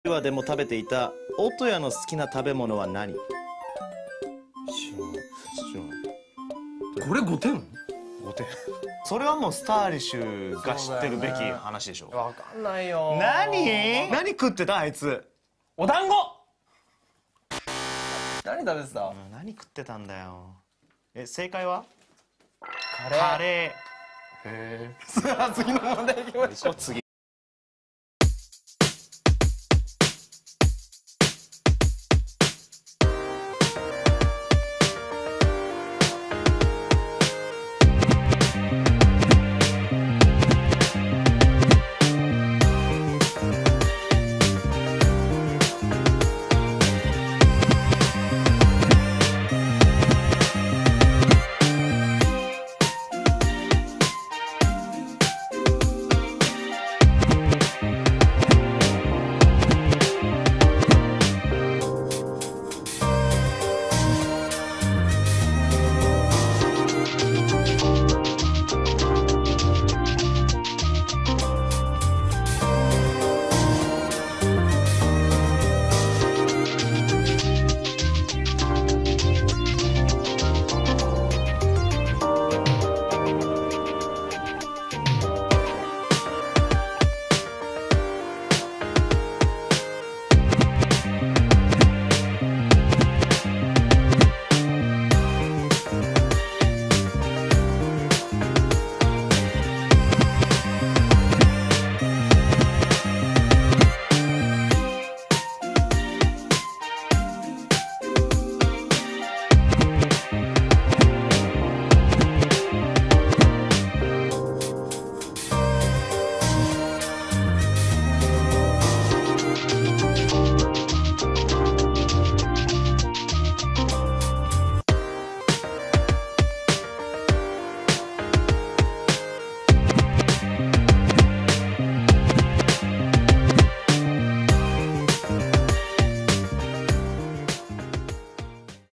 話でも食べていた音谷の好きな食べ物は何？ これ5点？ 5 点。 それはもうスターリッシュが知ってるべき話でしょ。 わかんないよ。 何食ってたあいつ？ お団子。何食べてた？ 何食ってたんだよ。正解はカレー。 カレー。 へえ。さあ次の問題いきましょう。 次。